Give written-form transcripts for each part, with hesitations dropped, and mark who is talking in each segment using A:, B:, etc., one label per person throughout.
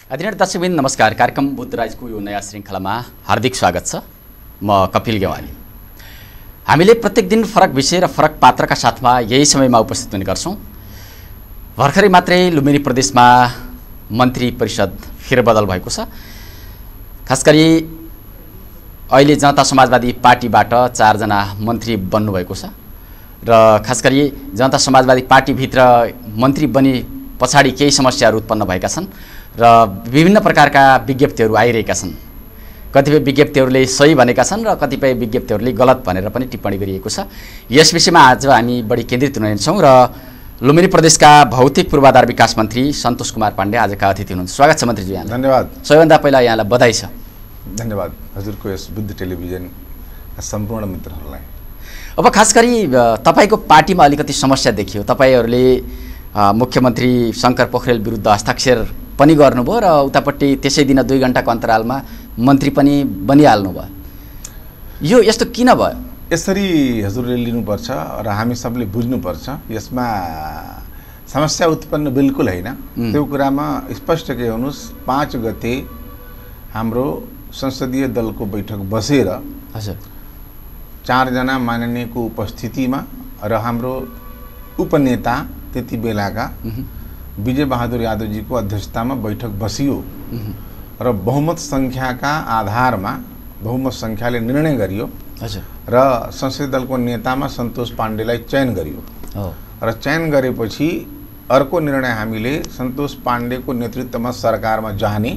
A: आदरणीय दर्शकवृन्द नमस्कार। कार्यक्रम बुद्धराजको यो नयाँ श्रृङ्खलामा हार्दिक स्वागत छ। म कपिल गेवाली। हामीले प्रत्येक दिन फरक विषय र फरक पात्रका साथमा यही समयमा उपस्थित हुने गर्छौँ। भर्खरै मात्रै लुम्बिनी प्रदेशमा मन्त्री परिषद फेरबदल भएको छ। खास गरी अहिले जनता समाजवादी पार्टीबाट 4 जना मन्त्री बन्नुभएको छ र खास गरी जनता समाजवादी पार्टीभित्र मन्त्री बनी पछाडि केही समस्याहरू उत्पन्न भएका छन् र विभिन्न प्रकारका विज्ञप्तिहरू आइरहेका छन्। कतिपय विज्ञप्तिहरूले सही भनेका छन् र कतिपय विज्ञप्तिहरूले गलत भनेर पनि टिप्पणी गरिएको छ। यस विषयमा आज हामी बढी केन्द्रित हुनेछौँ र लुम्बिनी प्रदेशका भौतिक पूर्वाधार विकास मन्त्री सन्तोष कुमार पाण्डे आजका अतिथि हुनुहुन्छ। स्वागत छ मन्त्रीज्यू यहाँलाई।
B: धन्यवाद।
A: सबैभन्दा पहिला यहाँलाई बधाई छ।
B: धन्यवाद हजुरको यस बुद्ध टेलिभिजनका सम्पूर्ण मित्रहरूलाई।
A: अब खास गरी तपाईँको पार्टीमा अलिकति समस्या देखियो। तपाईँहरूले मुख्यमन्त्री शङ्कर पोखरेल विरुद्ध हस्ताक्षर पनि गर्नुभयो र उतापट्टि त्यसै दिन 2 घण्टाको अन्तरालमा मन्त्री पनि बनिहाल्नुभयो। यो यस्तो किन भयो?
B: यसरी हजुरले लिनुपर्छ र हामी सबले बुझ्नुपर्छ। यसमा समस्या उत्पन्न बिल्कुल होइन। त्यो कुरामा स्पष्ट के हुनुहोस्, 5 गते हाम्रो संसदीय दलको बैठक बसेर
A: हजुर
B: 4 जना माननीयको उपस्थितिमा र हाम्रो उपनेता त्यति बेलाका विजय बहादुर यादवजीको अध्यक्षतामा बैठक बसियो र बहुमत सङ्ख्याका आधारमा बहुमत सङ्ख्याले निर्णय गरियो र संसदीय दलको नेतामा सन्तोष पाण्डेलाई चयन गरियो र चयन गरेपछि अर्को निर्णय हामीले सन्तोष पाण्डेको नेतृत्वमा सरकारमा जाने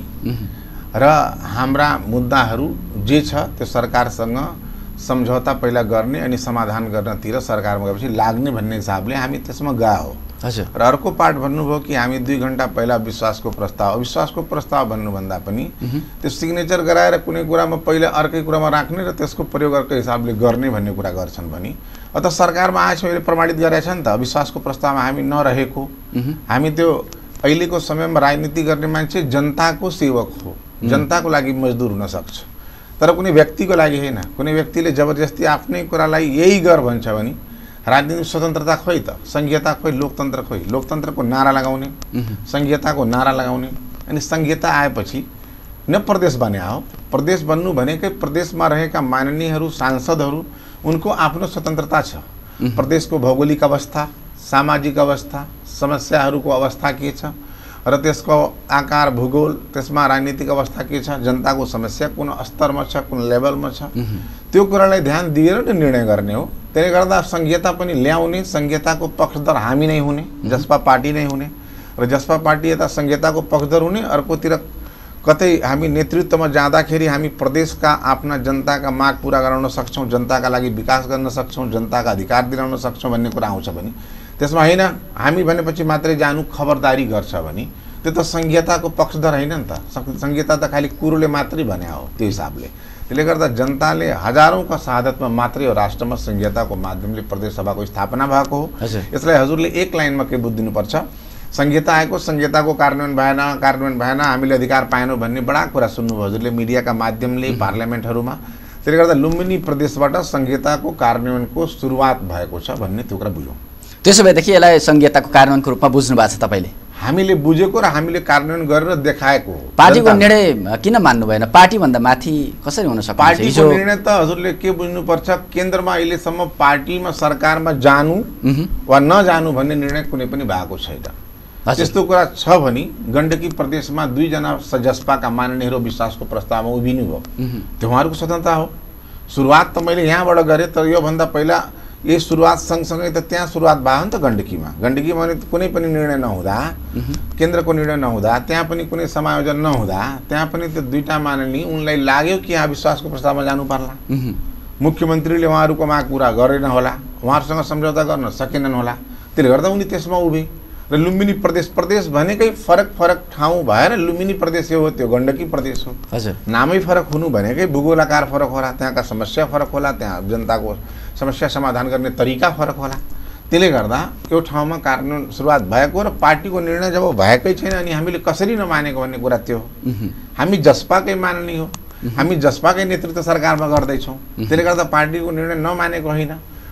B: र हाम्रा मुद्दाहरू जे छ त्यो सरकारसँग सम्झौता पहिला गर्ने अनि समाधान गर्नतिर सरकारमा गएपछि लाग्ने भन्ने हिसाबले हामी त्यसमा गयो। र अर्को पार्ट भन्नुभयो कि हामी 2 घण्टा पहिला विश्वासको प्रस्ताव भन्नुभन्दा पनि त्यो सिग्नेचर गराएर कुनै कुरामा पहिला अर्कै कुरामा राख्ने र त्यसको प्रयोग अर्कै हिसाबले गर्ने भन्ने कुरा गर्छन् भने अत सरकारमा आएछ अहिले प्रमाणित गरेछ नि त विश्वासको प्रस्तावमा हामी नरहेको। हामी त्यो अहिलेको समयमा राजनीति गर्ने मान्छे जनताको सेवक हो, जनताको लागि मजदुर हुन सक्छ तर कुनै व्यक्तिको लागि होइन। कुनै व्यक्तिले जबरजस्ती आफ्नै कुरालाई यही गर भन्छ भने राजनीतिक स्वतन्त्रता खोइ त, संघीयता खोइ, लोकतन्त्र खोइ। लोकतन्त्रको नारा लगाउने, संघीयताको नारा लगाउने अनि संघीयता आएपछि न प्रदेश बन्या हो। प्रदेश बन्नु भनेकै प्रदेशमा रहेका माननीयहरू सांसदहरू उनको आफ्नो स्वतन्त्रता छ। प्रदेशको भौगोलिक अवस्था, सामाजिक अवस्था, समस्याहरूको अवस्था के छ र त्यसको आकार भूगोल, त्यसमा राजनीतिक अवस्था के छ, जनताको समस्या कुन स्तरमा छ, कुन लेभलमा छ, त्यो कुरालाई ध्यान दिएर निर्णय गर्ने हो। त्यसले गर्दा संघीयता पनि ल्याउने, संघीयताको पक्षधर हामी नै हुने, जसपा पार्टी नै हुने र जसपा पार्टी यता संघीयताको पक्षधर हुने, अर्कोतिर कतै हामी नेतृत्वमा जाँदाखेरि हामी प्रदेशका आफ्ना जनताका माग पूरा गराउन सक्छौँ, जनताका लागि विकास गर्न सक्छौँ, जनताका अधिकार दिलाउन सक्छौँ भन्ने कुरा आउँछ भने त्यसमा होइन हामी भनेपछि मात्रै जानु खबरदारी गर्छ भने त्यो त संघीयताको पक्षधर होइन नि त। संघीयता त खालि कुरोले मात्रै भने हो त्यो हिसाबले। त्यसले गर्दा जनताले हजारौंका शहादतमा मात्रै हो राष्ट्रमा संघीयताको माध्यमले प्रदेश सभाको स्थापना भएको हो। यसलाई हजुरले एक लाइनमा के बुझ्दिनुपर्छ, संघीयता आएको, संघीयताको कार्यान्वयन भएन, हामीले अधिकार पाएनौँ भन्ने बडा कुरा सुन्नुभयो हजुरले मिडियाका माध्यमले, पार्लियामेन्टहरूमा। त्यसले गर्दा लुम्बिनी प्रदेशबाट संघीयताको कार्यान्वयनको सुरुवात भएको छ भन्ने त्यो कुरा बुझौँ।
A: त्यसो भएदेखि यसलाई संघीयताको कार्यान्वयनको रूपमा बुझ्नु भएको छ तपाईँले?
B: हामीले बुझेको र हामीले कार्यान्वयन गरेर देखाएको हो।
A: पार्टीको निर्णय किन मान्नु भएन? पार्टीभन्दा माथि कसरी हुन सक्छ?
B: पार्टीको निर्णय त हजुरले के बुझ्नुपर्छ, केन्द्रमा अहिलेसम्म पार्टीमा सरकारमा जानु वा नजानु भन्ने निर्णय कुनै पनि भएको छैन। त्यस्तो कुरा छ भने गण्डकी प्रदेशमा 2 जना जसपाका माननीयहरू विश्वासको प्रस्तावमा उभिनु भयो, त्यो उहाँहरूको स्वतन्त्रता हो। सुरुवात त मैले यहाँबाट गरेँ तर योभन्दा पहिला यही सुरुवात सँगसँगै त त्यहाँ सुरुवात भयो नि त गण्डकीमा। गण्डकीमा भने कुनै पनि निर्णय नहुँदा, केन्द्रको निर्णय नहुँदा, त्यहाँ पनि कुनै समायोजन नहुँदा, त्यहाँ पनि त्यो 2टा माननीय उनलाई लाग्यो कि यहाँ विश्वासको प्रस्तावमा जानु पर्ला। मुख्यमन्त्रीले उहाँहरूको माग पुरा गरेन होला, उहाँहरूसँग सम्झौता गर्न सकेनन् होला, त्यसले गर्दा उनी त्यसमा उभे। र लुम्बिनी प्रदेश भनेकै फरक ठाउँ भएर लुम्बिनी प्रदेश हो, त्यो गण्डकी प्रदेश हो। नामै फरक हुनु भनेकै भूगोलाकार फरक होला, त्यहाँका समस्या फरक होला, त्यहाँ जनताको समस्या समाधान गर्ने तरिका फरक होला। त्यसले गर्दा यो ठाउँमा कार्यान्वयन सुरुवात भएको र पार्टीको निर्णय जब भएकै छैन अनि हामीले कसरी नमानेको भन्ने कुरा त्यो हो। हामी जसपाकै माननीय हो, हामी जसपाकै नेतृत्व सरकारमा गर्दैछौँ। त्यसले गर्दा पार्टीको निर्णय नमानेको होइन।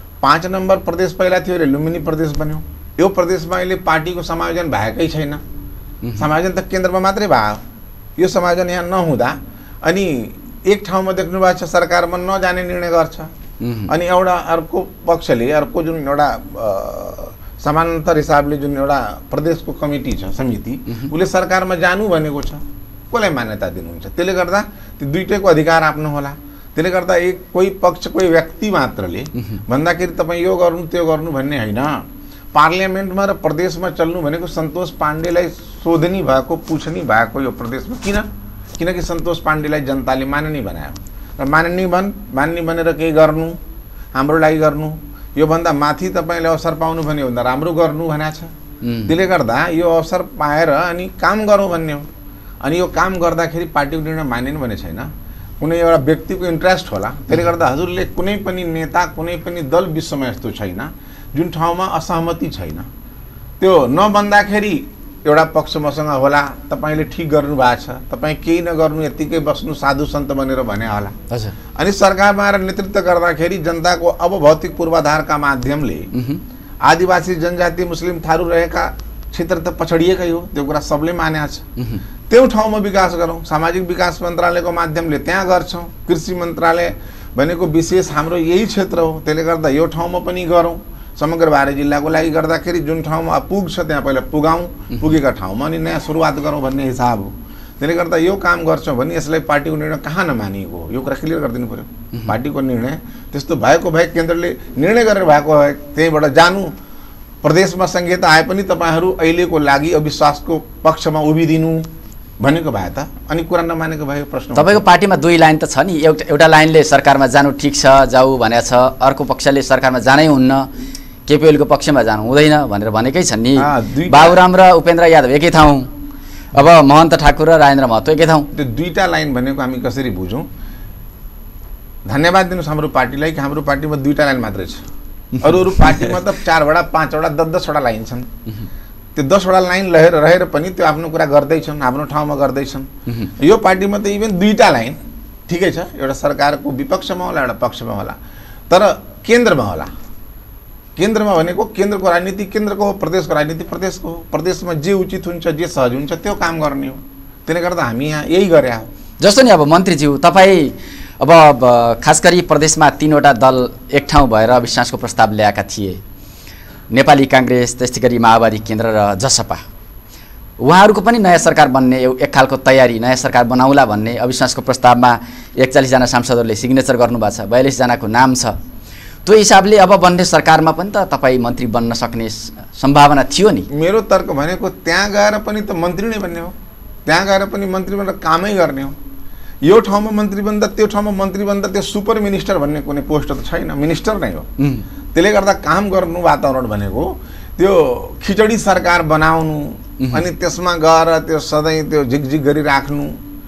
B: 5 नम्बर प्रदेश पहिला थियो रे, लुम्बिनी प्रदेश बन्यो। यो प्रदेशमा अहिले पार्टीको समायोजन भएकै छैन। समायोजन त केन्द्रमा मात्रै भयो। यो समायोजन यहाँ नहुँदा अनि एक ठाउँमा देख्नु भएको छ सरकारमा नजाने निर्णय गर्छ अनि एउटा अर्को पक्षले अर्को जुन एउटा समानान्तर हिसाबले जुन एउटा प्रदेशको कमिटी छ समिति उसले सरकारमा जानु भनेको छ कसलाई मान्यता दिनुहुन्छ त्यसले गर्दा त्यो दुईटैको अधिकार आफ्नो होला त्यसले गर्दा एक कोही पक्ष कोही व्यक्ति मात्रले भन्दाखेरि तपाईँ यो गर्नु त्यो गर्नु भन्ने होइन पार्लियामेन्टमा र प्रदेशमा चल्नु भनेको सन्तोष पाण्डेलाई सोधनी भएको पुछनी भएको यो प्रदेशमा किनकि सन्तोष पाण्डेलाई जनताले माननीय बनायो र माननीय बनेर केही गर्नु हाम्रो लागि गर्नु योभन्दा माथि तपाईँले अवसर पाउनु भन्ने भन्दा राम्रो गर्नु भनेको छ त्यसले गर्दा यो अवसर पाएर अनि काम गरौँ भन्ने हो अनि यो काम गर्दाखेरि पार्टीको निर्णय मानिनु भन्ने छैन कुनै एउटा व्यक्तिको इन्ट्रेस्ट होला त्यसले गर्दा हजुरले कुनै पनि नेता कुनै पनि दल विश्वमा यस्तो छैन जुन ठाउँमा असहमति छैन त्यो नबन्दाखेरि एउटा पक्ष मसँग होला तपाईले ठीक गर्नु भएको छ तपाईँ केही नगर्नु यतिकै बस्नु साधु सन्त बनेर भने होला अनि सरकारमा आएर नेतृत्व गर्दाखेरि जनताको अब भौतिक पूर्वाधारका माध्यमले आदिवासी जनजाति मुस्लिम थारू रहेका क्षेत्र त पछडिएकै हो त्यो कुरा सबले मानेको छ त्यो ठाउँमा विकास गरौँ सामाजिक विकास मन्त्रालयको माध्यमले त्यहाँ गर्छौँ कृषि मन्त्रालय भनेको विशेष हाम्रो यही क्षेत्र हो त्यसले गर्दा यो ठाउँमा पनि गरौँ समग्र बारे जिल्लाको लागि गर्दाखेरि जुन ठाउँमा पुग्छ त्यहाँ पहिला पुगाउँ पुगेका ठाउँमा अनि नयाँ सुरुवात गरौँ भन्ने हिसाब हो त्यसले गर्दा यो काम गर्छौँ भने यसलाई पार्टीको निर्णय कहाँ नमानिएको हो यो कुरा क्लियर गरिदिनु पर्यो पार्टीको निर्णय त्यस्तो भएको भए केन्द्रले निर्णय गरेर भएको भए त्यहीँबाट जानु प्रदेशमा संहिता आए पनि तपाईहरू अहिलेको लागि अविश्वासको पक्षमा उभिदिनु भनेको भए त अनि कुरा नमानेको भए प्रश्न
A: तपाईको पार्टीमा दुई लाइन त छ नि एउटा लाइनले सरकारमा जानु ठिक छ जाऊ भनेको छ अर्को पक्षले सरकारमा जानै हुन्न केपीएलको पक्षमा जानु हुँदैन भनेर भनेकै छन् नि बाबुराम र उपेन्द्र यादव एकै ठाउँ अब महन्त ठाकुर र राजेन्द्र महतो एकै ठाउँ
B: त्यो दुईटा लाइन भनेको हामी कसरी बुझौँ धन्यवाद दिनुस् हाम्रो पार्टीलाई कि हाम्रो पार्टीमा दुईटा लाइन मात्रै छ अरू पार्टीमा त 4 वटा 5 वटा 10 वटा लाइन छन् त्यो 10 वटा लाइन रहेर पनि त्यो आफ्नो कुरा गर्दैछन् आफ्नो ठाउँमा गर्दैछन् यो पार्टीमा त इभन दुईटा लाइन ठिकै छ एउटा सरकारको विपक्षमा होला एउटा पक्षमा होला तर केन्द्रमा होला केन्द्रमा भनेको केन्द्रको राजनीति केन्द्रको हो प्रदेशको राजनीति प्रदेशको हो प्रदेशमा जे उचित हुन्छ जे सहज हुन्छ त्यो काम गर्ने हो त्यसले गर्दा हामी यहाँ यही गरे हो
A: जस्तो नि अब मन्त्रीज्यू तपाईँ अब खास गरी प्रदेशमा 3 वटा दल एक ठाउँ भएर अविश्वासको प्रस्ताव ल्याएका थिए नेपाली कांग्रेस त्यस्तै गरी माओवादी केन्द्र र जसपा उहाँहरूको पनि नयाँ सरकार बन्ने एक खालको तयारी नयाँ सरकार बनाउला भन्ने अविश्वासको प्रस्तावमा 41 जना सांसदहरूले सिग्नेचर गर्नुभएको छ 42 जनाको नाम छ त्यो हिसाबले अब बन्ने सरकारमा पनि त तपाईँ मन्त्री बन्न सक्ने सम्भावना थियो नि
B: मेरो तर्क भनेको त्यहाँ गएर पनि त मन्त्री नै बन्ने हो त्यहाँ गएर पनि मन्त्री बनेर कामै गर्ने हो यो ठाउँमा मन्त्री बन्दा त्यो ठाउँमा मन्त्री बन्दा त्यो सुपर मिनिस्टर भन्ने कुनै पोस्ट त छैन मिनिस्टर नै हो त्यसले गर्दा काम गर्नु वातावरण भनेको त्यो खिचडी सरकार बनाउनु अनि त्यसमा गएर त्यो सधैँ त्यो झिकझिक गरिराख्नु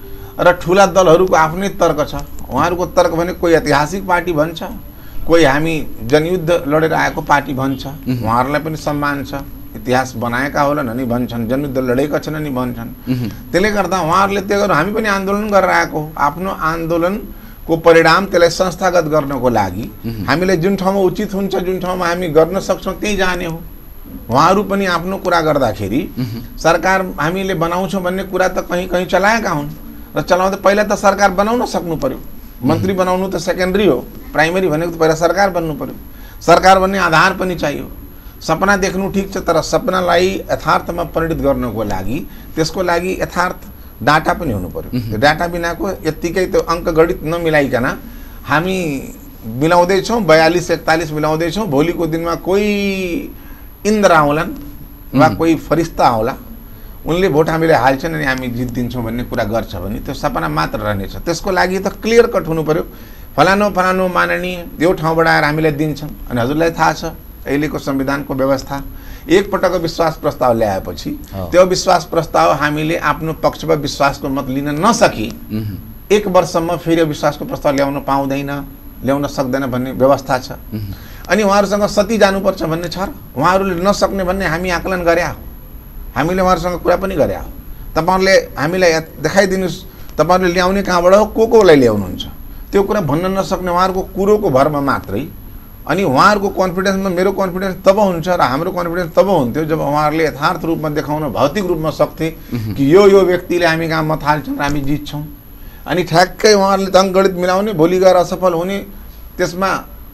B: र ठुला दलहरूको आफ्नै तर्क छ उहाँहरूको तर्क भने कोही ऐतिहासिक पार्टी भन्छ कोही हामी जनयुद्ध लडेर आएको पार्टी भन्छ उहाँहरूलाई पनि सम्मान छ इतिहास बनाएका होलान् अनि भन्छन् जनयुद्ध लडेका छन् अनि भन्छन् त्यसले गर्दा उहाँहरूले त्यो गर्नु हामी पनि आन्दोलन गरेर आएको आफ्नो आन्दोलनको परिणाम त्यसलाई संस्थागत गर्नको लागि हामीले जुन ठाउँमा उचित हुन्छ जुन ठाउँमा हामी गर्न सक्छौँ त्यही जाने हो उहाँहरू पनि आफ्नो कुरा गर्दाखेरि सरकार हामीले बनाउँछौँ भन्ने कुरा त कहीँ कहीँ चलाएका हुन् र चलाउँदा पहिला त सरकार बनाउन सक्नु पर्यो मन्त्री बनाउनु त सेकेन्डरी हो प्राइमरी भनेको त पहिला सरकार बन्नु पर्यो सरकार बन्ने आधार पनि चाहियो सपना देख्नु ठिक छ तर सपनालाई यथार्थमा परिणत गर्नको लागि त्यसको लागि यथार्थ डाटा पनि हुनु पर्यो त्यो डाटा बिनाको यत्तिकै त्यो अङ्क गणित नमिलाइकन हामी मिलाउँदैछौँ 42-41 मिलाउँदैछौँ भोलिको दिनमा कोही इन्द्र आउलान् वा कोही फरिस्ता आउला उनले भोट हामीले हाल्छन् अनि हामी जित्दिन्छौँ भन्ने कुरा गर्छ भने त्यो सपना मात्र रहनेछ त्यसको लागि त क्लियर कट हुनु पर्यो फलानो फलानो माननीय यो ठाउँबाट आएर हामीलाई दिन्छन् अनि हजुरलाई थाहा छ अहिलेको संविधानको व्यवस्था एक पटक विश्वास प्रस्ताव ल्याएपछि त्यो विश्वास प्रस्ताव हामीले आफ्नो पक्षमा विश्वासको मत लिन नसकी 1 वर्षसम्म फेरि विश्वासको प्रस्ताव ल्याउन पाउँदैन ल्याउन सक्दैन भन्ने व्यवस्था छ अनि उहाँहरूसँग सती जानुपर्छ भन्ने छ उहाँहरूले नसक्ने भन्ने हामी आकलन गरे हो हामीले उहाँहरूसँग कुरा पनि गरे हो तपाईहरुले हामीलाई देखाइदिनुस् तपाईहरुले ल्याउने कहाँबाट हो कोलाई ल्याउनुहुन्छ त्यो कुरा भन्न नसक्ने उहाँहरूको कुरोको भरमा मात्रै अनि उहाँहरूको कन्फिडेन्समा मेरो कन्फिडेन्स तब हुन्छ र हाम्रो कन्फिडेन्स तब हुन्थ्यो जब उहाँहरूले यथार्थ रूपमा देखाउन भौतिक रूपमा सक्थे कि यो व्यक्तिले हामी काममा थाल्छौँ र हामी जित्छौँ। अनि ठ्याक्कै उहाँहरूले अङ्कगणित मिलाउने भोलि गएर असफल हुने त्यसमा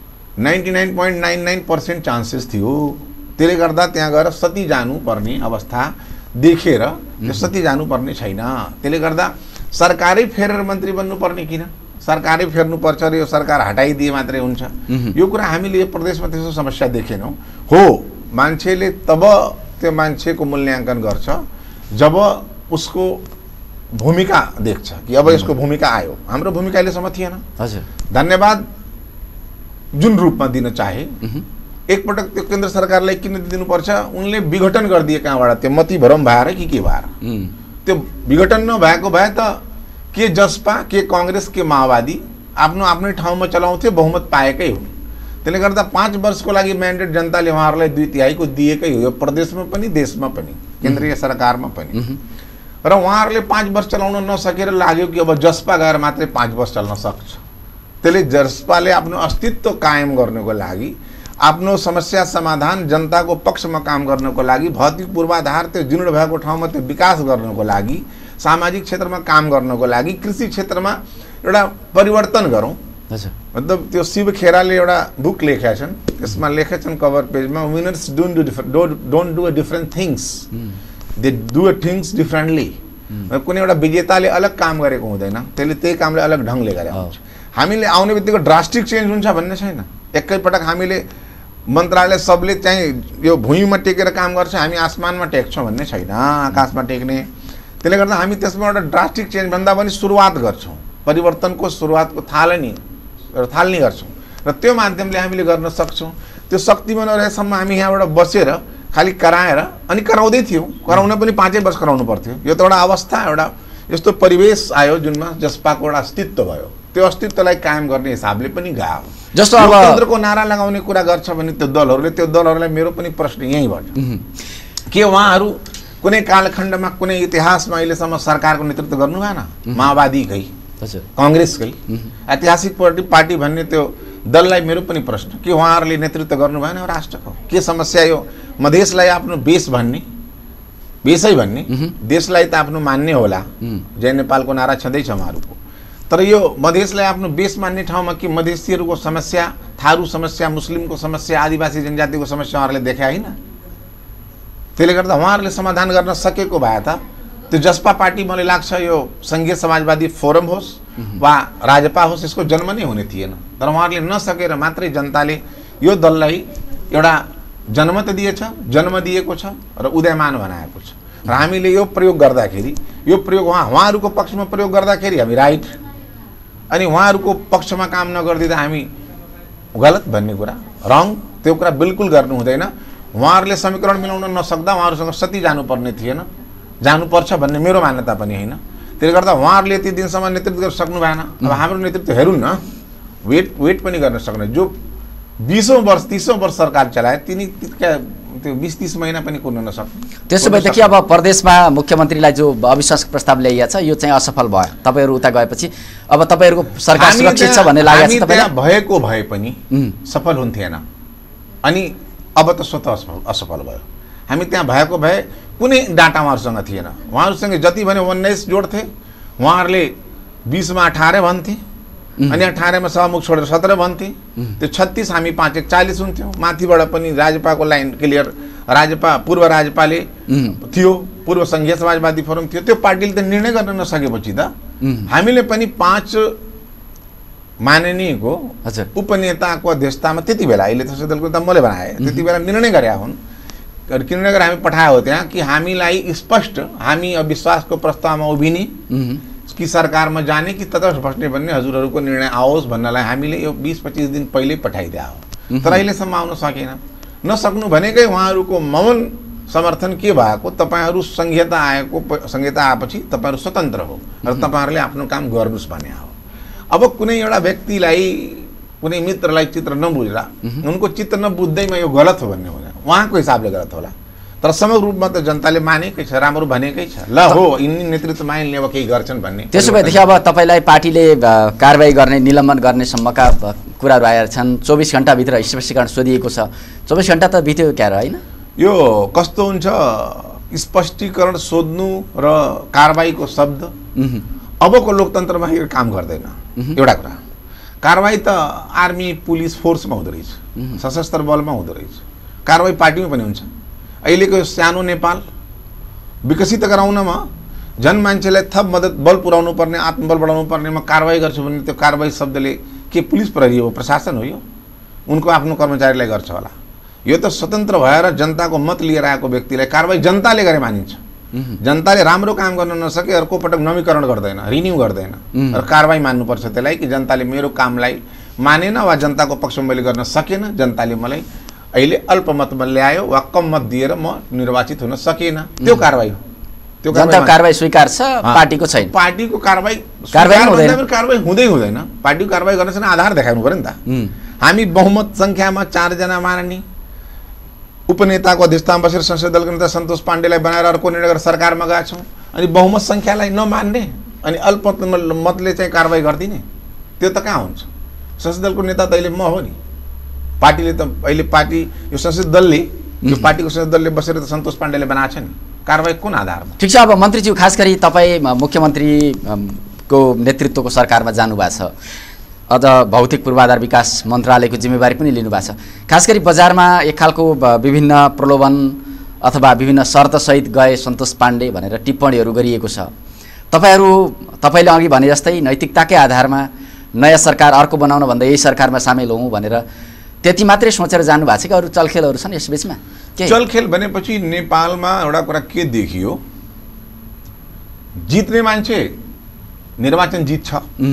B: 99.99% चान्सेस थियो। त्यसले गर्दा त्यहाँ गएर सती जानुपर्ने अवस्था देखेर त्यो सती जानुपर्ने छैन। त्यसले गर्दा सरकारै फेरेर मन्त्री बन्नुपर्ने किन, सरकारै फेर्नुपर्छ र यो सरकार हटाइदिए मात्रै हुन्छ, यो कुरा हामीले यो प्रदेशमा त्यस्तो समस्या देखेनौँ। हो, मान्छेले तब त्यो मान्छेको मूल्याङ्कन गर्छ जब उसको भूमिका देख्छ कि अब यसको भूमिका आयो। हाम्रो भूमिका अहिलेसम्म थिएन।
A: हजुर,
B: धन्यवाद जुन रूपमा दिन चाहे एकपटक त्यो केन्द्र सरकारलाई किन दिनुपर्छ, उनले विघटन गरिदिए कहाँबाट, त्यो मती भरम भएर के भएर त्यो विघटन नभएको भए त के जसपा के कांग्रेस के माओवादी आफ्नो आफ्नै ठाउँमा चलाउँथ्यो, बहुमत पाएकै हुन्। त्यसले गर्दा 5 वर्षको लागि म्यान्डेट जनताले उहाँहरूलाई 2/3 को दिएकै हो, यो प्रदेशमा पनि देशमा पनि केन्द्रीय सरकारमा पनि। र उहाँहरूले 5 वर्ष चलाउन नसकेर लाग्यो कि अब जसपा गएर मात्रै 5 वर्ष चल्न सक्छ। त्यसले जसपाले आफ्नो अस्तित्व कायम गर्नको लागि, आफ्नो समस्या समाधान जनताको पक्षमा काम गर्नको लागि, भौतिक पूर्वाधार त्यो जीर्ण भएको ठाउँमा त्यो विकास गर्नको लागि, सामाजिक क्षेत्रमा काम गर्नको लागि, कृषि क्षेत्रमा एउटा परिवर्तन गरौँ। मतलब त्यो शिव खेराले एउटा बुक लेखेका छन्, त्यसमा लेखेका छन् कभर पेजमा, winners don't do different things, they do things differently. कुनै एउटा विजेताले अलग काम गरेको हुँदैन, त्यसले त्यही कामले अलग ढङ्गले गरेको हुन्छ। हामीले आउने बित्तिकै ड्रास्टिक चेन्ज हुन्छ भन्ने छैन। एकैपटक हामीले मन्त्रालय सबले चाहिँ यो भुइँमा टेकेर काम गर्छ, हामी आसमानमा टेक्छौँ भन्ने छैन, आकाशमा टेक्ने। त्यसले गर्दा हामी त्यसमा एउटा ड्रास्टिक चेन्ज भन्दा पनि सुरुवात गर्छौँ, परिवर्तनको सुरुवातको थाल्ने गर्छौँ र त्यो माध्यमले हामीले गर्न सक्छौँ। त्यो शक्तिमा नरहेसम्म हामी यहाँबाट बसेर खालि कराएर अनि कराउँदै थियौँ, कराउन पनि 5 वर्ष कराउनु पर्थ्यो। यो त एउटा अवस्था, एउटा यस्तो परिवेश आयो जुनमा जसपाको एउटा अस्तित्व भयो। त्यो अस्तित्वलाई कायम गर्ने हिसाबले पनि गयो।
A: जस्तो अब
B: लोकतन्त्रको नारा लगाउने कुरा गर्छ भने त्यो दलहरूलाई मेरो पनि प्रश्न यहीँबाट के उहाँहरू कुनै कालखण्डमा कुनै इतिहासमा अहिलेसम्म सरकारको नेतृत्व गर्नु भएन? माओवादीकै, कांग्रेसकै ऐतिहासिक पार्टी भन्ने त्यो दललाई मेरो पनि प्रश्न के उहाँहरूले नेतृत्व गर्नु भएन राष्ट्रको? के समस्या यो मधेसलाई आफ्नो बेसै भन्ने, देशलाई त आफ्नो मान्ने होला, जय नेपालको नारा छँदैछ उहाँहरूको, तर यो मधेसलाई आफ्नो बेस मान्ने ठाउँमा कि मधेसीहरूको समस्या, थारू समस्या, मुस्लिमको समस्या, आदिवासी जनजातिको समस्या उहाँहरूले देखे होइन? त्यसले गर्दा उहाँहरूले समाधान गर्न सकेको भए त त्यो जसपा पार्टी मलाई लाग्छ यो सङ्घीय समाजवादी फोरम होस् वा राजपा होस्, यसको जन्म नै हुने थिएन। तर उहाँहरूले नसकेर मात्रै जनताले यो दललाई एउटा जन्म त दिएछ, जन्म दिएको छ र उदयमान बनाएको छ। र हामीले यो प्रयोग गर्दाखेरि, यो प्रयोग उहाँहरूको पक्षमा प्रयोग गर्दाखेरि हामी राइट, अनि उहाँहरूको पक्षमा काम नगरिदिँदा हामी गलत भन्ने कुरा, रङ, त्यो कुरा बिल्कुल गर्नु हुँदैन। उहाँहरूले समीकरण मिलाउन नसक्दा उहाँहरूसँग सती जानुपर्ने थिएन, जानुपर्छ भन्ने मेरो मान्यता पनि होइन। त्यसले गर्दा उहाँहरूले यति दिनसम्म नेतृत्व गर्न सक्नु भएन। अब हाम्रो नेतृत्व हेरौँ न, वेट पनि गर्न सक्ने, जो 20औं वर्ष 30औं वर्ष सरकार चलाए तिनी त्यो 20-30 महिना पनि कुर्न नसक्ने।
A: त्यसो भएदेखि अब प्रदेशमा मुख्यमन्त्रीलाई जो अविश्वास प्रस्ताव ल्याइएको छ यो चाहिँ असफल भयो, तपाईँहरू उता गएपछि अब तपाईँहरूको सरकार सुरक्षित छ भन्ने लागेको छ तपाईँलाई?
B: भएको भए पनि सफल हुन्थेन, अनि अब त स्वतः असफल भयो। हामी त्यहाँ भएको भए कुनै डाटा उहाँहरूसँग थिएन, उहाँहरूसँग जति भने 19 जोड्थे, उहाँहरूले 20 मा 18 भन्थे, अनि 18 मा सहमुख छोडेर 17 भन्थे, त्यो 36 हामी 5 40 हुन्थ्यौँ। माथिबाट पनि राजपाको लाइन क्लियर, राजपा पूर्व राजपाले थियो, पूर्व सङ्घीय समाजवादी फोरम थियो, त्यो पार्टीले त निर्णय गर्न नसकेपछि त हामीले पनि 5 माननीयको उपनेताको अध्यक्षतामा त्यति बेला, अहिले त दलको त मैले बनाए, त्यति बेला निर्णय गरे हुन्, निर्णय गरेर हामी पठायो हो त्यहाँ कि हामीलाई स्पष्ट हामी अविश्वासको प्रस्तावमा उभिने कि सरकारमा जाने कि तटस्थ बस्ने भन्ने हजुरहरूको निर्णय आओस् भन्नलाई हामीले यो 20-25 दिन पहिल्यै पठाइदिया हो। तर अहिलेसम्म आउन सकेन। नसक्नु भनेकै उहाँहरूको मौन समर्थन के भएको, तपाईहरू संहिता आएपछि तपाईहरू स्वतन्त्र हो र तपाईहरूले आफ्नो काम गर्नुस् भन्ने हो। अब कुनै एउटा व्यक्तिलाई, कुनै मित्रलाई चित्र नबुझ्दा, उनको चित्र नबुझ्दैमा यो गलत हो भन्ने हुँदैन, उहाँको हिसाबले गलत होला। तर समग्र रूपमा त जनताले मानेकै छ, राम्रो भनेकै छ, ल हो यिनी नेतृत्वमा यिनले अब केही गर्छन् भन्ने।
A: त्यसो भएदेखि अब तपाईँलाई पार्टीले कारबाही गर्ने, निलम्बन गर्ने सम्मका कुराहरू आएर छन्। 24 घण्टाभित्र स्पष्टीकरण सोधिएको छ। 24 घण्टा त बित्यो क्या र होइन?
B: यो कस्तो हुन्छ, स्पष्टीकरण सोध्नु र कारबाहीको शब्द अबको लोकतन्त्रमा यो काम गर्दैन। एउटा कुरा, कारबाही त आर्मी पुलिस फोर्समा हुँदो रहेछ, सशस्त्र बलमा हुँदो रहेछ, कारबाही पार्टीमा पनि हुन्छ। अहिलेको सानो नेपाल विकसित गराउनमा जन मान्छेलाई थप मद्दत बल पुर्याउनु पर्ने, आत्मबल बढाउनु पर्नेमा कारबाही गर्छु भने त्यो कारबाही शब्दले के पुलिस प्रहरी हो, प्रशासन हो? यो उनको आफ्नो कर्मचारीलाई गर्छ होला। यो त स्वतन्त्र भएर जनताको मत लिएर आएको व्यक्तिलाई कारबाही जनताले गरे मानिन्छ। जनताले राम्रो काम गर्न नसके अर्को पटक नवीकरण गर्दैन, रिन्यू गर्दैन, र कारबाही मान्नुपर्छ त्यसलाई कि जनताले मेरो कामलाई मानेन वा जनताको पक्षमा मैले गर्न सकेन, जनताले मलाई अहिले अल्पमतमा ल्यायो वा कम मत दिएर म निर्वाचित हुन सकेन, त्यो कारबाही हो।
A: त्यो जनता कारबाही स्वीकार छ, पार्टीको छैन।
B: पार्टीको कारबाही हुँदै हुँदैन। पार्टीको कारबाही गर्न चाहिँ आधार देखाउनु पर्यो नि त। हामी बहुमत संख्यामा 4 जना माननीय उपनेताको अध्यक्षतामा बसेर संसदीय दलका नेता सन्तोष पाण्डेलाई बनाएर अर्को निर्णय गरेर सरकारमा गएका छौँ। अनि बहुमत संख्यालाई नमान्ने अनि अल्पमतले चाहिँ कारबाही गरिदिने, त्यो त कहाँ हुन्छ? संसदीय दलको नेता त अहिले म हो नि। पार्टीले त अहिले पार्टी यो संसदीय दलले, यो पार्टीको संसदीय दलले बसेर त सन्तोष पाण्डेले बनाएको छ नि। कारबाही कुन आधारमा?
A: ठिक छ, अब मन्त्रीज्यू खास गरी तपाईँ मुख्यमन्त्रीको नेतृत्वको सरकारमा जानुभएको छ, अझ भौतिक पूर्वाधार विकास मन्त्रालयको जिम्मेवारी पनि लिनुभएको छ। खास गरी बजारमा एक खालको विभिन्न प्रलोभन अथवा विभिन्न शर्तसहित गए सन्तोष पाण्डे भनेर टिप्पणीहरू गरिएको छ। तपाईँले अघि भने जस्तै नैतिकताकै आधारमा नयाँ सरकार अर्को बनाउन भन्दा यही सरकारमा सामेल हौँ भनेर त्यति मात्रै सोचेर जानुभएको छ कि अरू चलखेलहरू छन् यसबीचमा?
B: चलखेल भनेपछि नेपालमा एउटा कुरा के देखियो, जित्ने मान्छे निर्वाचन जित्छ।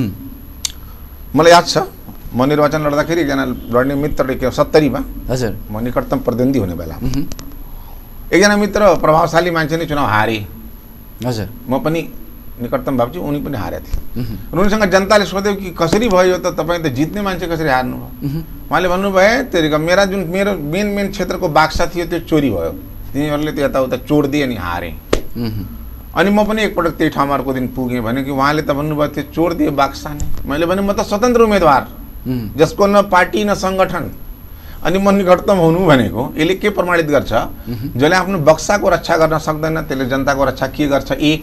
B: मलाई याद छ, म निर्वाचन लड्दाखेरि एकजना लड्ने मित्रले 70मा
A: हजुर
B: म निकटतम प्रतिद्वन्दी हुने बेला एकजना मित्र प्रभावशाली मान्छे नै चुनाव हारे।
A: हजुर
B: म पनि निकटतम भावछु, उनी पनि हारे थिए। उनीसँग जनताले सोध्यो कि कसरी भयो त, तपाईँ त जित्ने मान्छे कसरी हार्नु भयो? उहाँले भन्नुभयो, तेरिका मेरो मेन क्षेत्रको बाक्सा थियो त्यो चोरी भयो, तिनीहरूले त्यो यताउता चोरिदिए अनि हारे। अनि म पनि एकपटक त्यही ठाउँमा अर्को दिन पुगेँ भने कि उहाँले त भन्नुभयो त्यो चोरिदिए बाक्सा नै। मैले भने म त स्वतन्त्र उम्मेदवार जसको न पार्टी न सङ्गठन, अनि म निकटतम हुनु भनेको यसले के प्रमाणित गर्छ? जसले आफ्नो बक्साको रक्षा गर्न सक्दैन त्यसले जनताको रक्षा के गर्छ? एक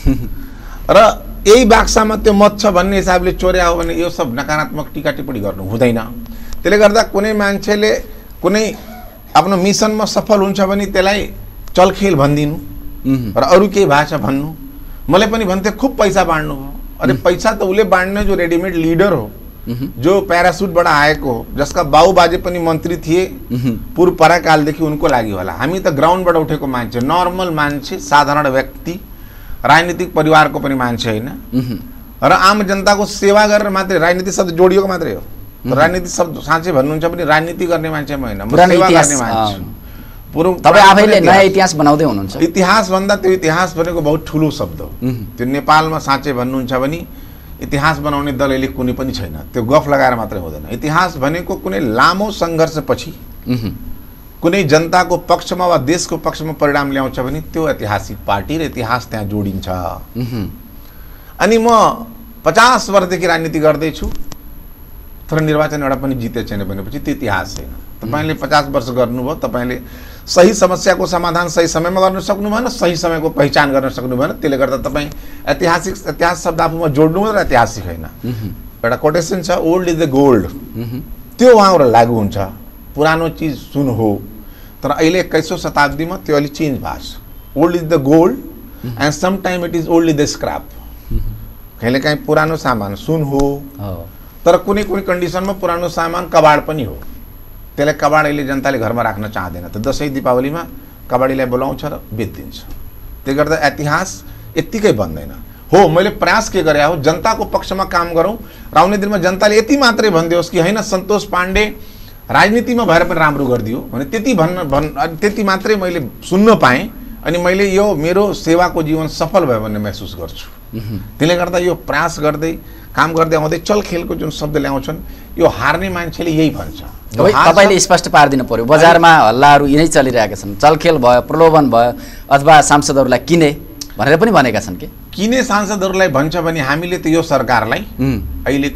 B: र यही बाक्सामा त्यो मत छ भन्ने हिसाबले चोर्या हो भने यो सब नकारात्मक टीका टिप्पणी गर्नु हुँदैन। त्यसले गर्दा कुनै मान्छेले कुनै आफ्नो मिसनमा सफल हुन्छ भने त्यसलाई चलखेल भनिदिनु र अरू केही भाषा भन्नु। मलाई पनि भन्थे खुब पैसा बाँड्नु हो। अरे पैसा त उसले बाँड्ने जो रेडिमेड लिडर हो, जो प्यारासुटबाट आएको हो, जसका बाउ बाजे पनि मन्त्री थिए पूर्व पराकालदेखि, उनको लागि होला। हामी त ग्राउन्डबाट उठेको मान्छे, नर्मल मान्छे, साधारण व्यक्ति, राजनीतिक परिवारको पनि मान्छे होइन, र आम जनताको सेवा गरेर मात्रै राजनीति शब्द जोडिएको मात्रै हो। राजनीति शब्द साँच्चै भन्नुहुन्छ भने राजनीति गर्ने मान्छे म होइन, म सेवा गर्ने मान्छे।
A: तपाईँ आफैले नयाँ इतिहास बनाउँदै हुनुहुन्छ।
B: इतिहास भन्दा त्यो इतिहास भनेको बहुत ठुलो शब्द हो। त्यो नेपालमा साँच्चै भन्नुहुन्छ भने इतिहास बनाउने दल अहिले कुनै पनि छैन। त्यो गफ लगाएर मात्रै हुँदैन। इतिहास भनेको कुनै लामो सङ्घर्षपछि कुनै जनताको पक्षमा वा देशको पक्षमा परिणाम ल्याउँछ भने त्यो ऐतिहासिक पार्टी र इतिहास त्यहाँ जोडिन्छ। अनि म 50 वर्षदेखि राजनीति गर्दैछु तर निर्वाचन एउटा पनि जिते छैन भनेपछि त्यो इतिहास छैन। तपाईँले 50 वर्ष गर्नुभयो, तपाईँले सही समस्याको समाधान सही समयमा गर्न सक्नु भएन, सही समयको पहिचान गर्न सक्नु भएन। त्यसले गर्दा तपाईँ इतिहास शब्द आफूमा जोड्नु र ऐतिहासिक होइन। एउटा कोटेसन छ, ओल्ड इज द गोल्ड, त्यो उहाँबाट लागू हुन्छ। पुरानो चिज सुन हो, तर अहिले 21औं शताब्दीमा त्यो अलि चेन्ज भएको छ। Old is the gold and some time it is old is the scrap. कहिलेकाहीँ पुरानो सामान सुन हो, तर कुनै कुनै कन्डिसनमा पुरानो सामान कबाड पनि हो। त्यसलाई कबाड अहिले जनताले घरमा राख्न चाहँदैन, त दसैँ दीपावलीमा कबाडीलाई बोलाउँछ र बेचिदिन्छ। त्यसले गर्दा इतिहास यत्तिकै बन्दैन। हो, मैले प्रयास के गरे हो, जनताको पक्षमा काम गरौँ र आउने दिनमा जनताले यति मात्रै भनिदियोस् कि होइन सन्तोष पाण्डे राजनीतिमा भएर पनि राम्रो गरिदियो भने त्यति मात्रै मैले सुन्न पाएँ। अनि मैले यो मेरो सेवाको जीवन सफल भयो भन्ने महसुस गर्छु। त्यसले गर्दा यो प्रयास गर्दै काम गर्दै आउँदै चलखेलको जुन शब्द ल्याउँछन्, यो हार्ने मान्छेले यही भन्छ।
A: तपाईँले स्पष्ट पारिदिनु पर्यो। बजारमा हल्लाहरू यिनै चलिरहेका छन्, चलखेल भयो, प्रलोभन भयो, अथवा सांसदहरूलाई किने भनेर पनि भनेका छन्। के
B: किने सांसदहरूलाई भन्छ भने हामीले त यो सरकारलाई, अहिलेको